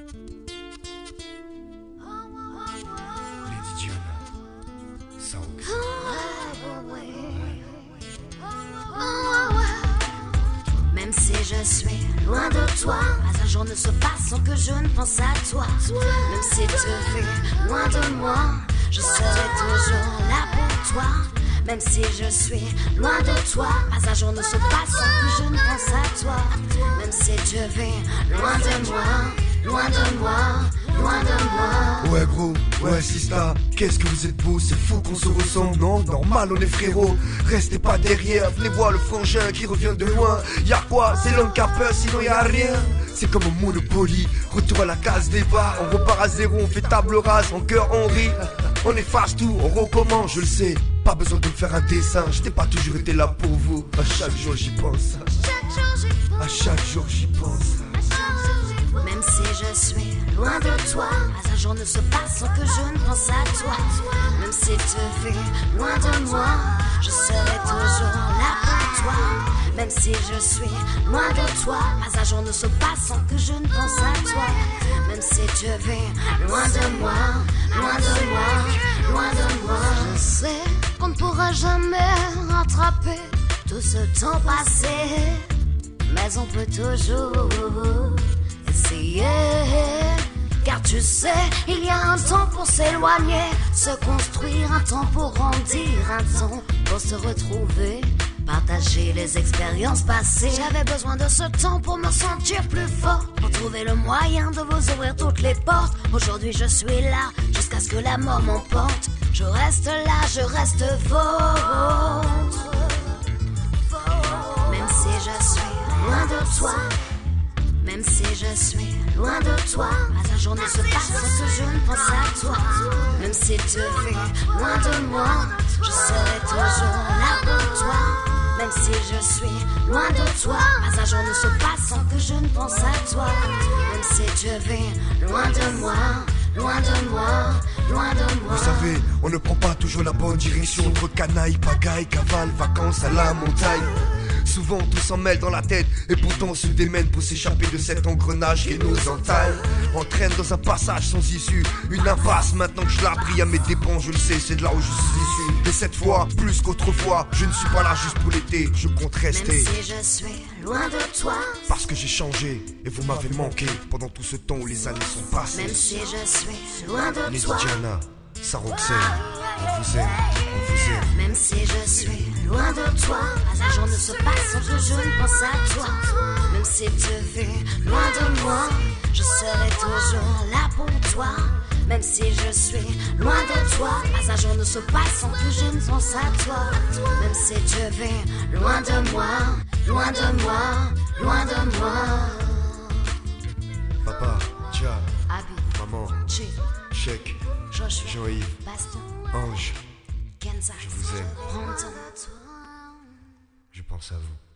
Lady Diana, Sarox. Même si je suis loin de toi, pas un jour ne se passe sans que je ne pense à toi. Même si tu vis loin de moi, je serai toujours là pour toi. Même si je suis loin de toi, pas un jour ne se passe sans que je ne pense à toi. Même si tu vis loin de moi, loin de moi, loin de moi. Ouais gros, ouais sista, qu'est-ce que vous êtes beau, c'est fou qu'on se ressemble, non? Normal on est frérots, restez pas derrière, venez voir le frangin qui revient de loin. Y'a quoi? C'est l'homme qui a peur, sinon y'a rien. C'est comme un Monopoly, retour à la case des bars. On repart à zéro, on fait table rase, en cœur on rit. On efface tout, on recommence, je le sais. Pas besoin de me faire un dessin, je n'ai pas toujours été là pour vous. À chaque jour j'y pense, à chaque jour j'y pense. Même si je suis loin de toi, pas un jour ne se passe sans que je ne pense à toi. Même si tu vis loin de moi, je serai toujours là pour toi. Même si je suis loin de toi, pas un jour ne se passe sans que je ne pense à toi. Même si tu vis loin de moi, loin de moi, loin de moi. Je sais qu'on ne pourra jamais rattraper tout ce temps passé, mais on peut toujours essayer. Car tu sais, il y a un temps pour s'éloigner, se construire, un temps pour grandir, un temps pour se retrouver, partager les expériences passées. J'avais besoin de ce temps pour me sentir plus fort, pour trouver le moyen de vous ouvrir toutes les portes. Aujourd'hui je suis là, jusqu'à ce que la mort m'emporte. Je reste là, je reste vôtre. Même si je suis loin de toi, même si je suis loin de toi, pas un jour ne se passe sans que je ne pense à toi. Même si tu vis loin de moi, je serai toujours là pour toi. Même si je suis loin de toi, pas un jour ne se passe sans que je ne pense à toi. Même si tu vis loin de moi, loin de moi, loin de moi. Vous savez, on ne prend pas toujours la bonne direction. Entre canaille, pagaille, cavale, vacances à la montagne. Souvent tout s'en mêle dans la tête, et pourtant on se démène pour s'échapper de cet engrenage qui nous entaille. Entraîne dans un passage sans issue, une impasse. Maintenant que je l'ai pris à mes dépens, je le sais, c'est de là où je suis issu. Et cette fois, plus qu'autrefois, je ne suis pas là juste pour l'été, je compte rester. Même si je suis loin de toi, parce que j'ai changé, et vous m'avez manqué pendant tout ce temps où les années sont passées. même si je suis loin de Lady toi, Diana, Saroxène, on vous aime, on vous aime. même si je suis loin de toi, pas un jour ne se passe sans que je ne pense à toi. Même si tu vis loin de moi, je serai toujours là pour toi. Même si je suis loin de toi, pas un jour ne se passe sans que je ne pense à toi. Même si tu vis loin de moi, loin de moi, loin de moi. Papa, Tia, Abi, maman, Chi, Chèque, Joshua, Jean-Yves, Bastien, Ange, Kenza, je vous aime, Brandon. je pense à vous.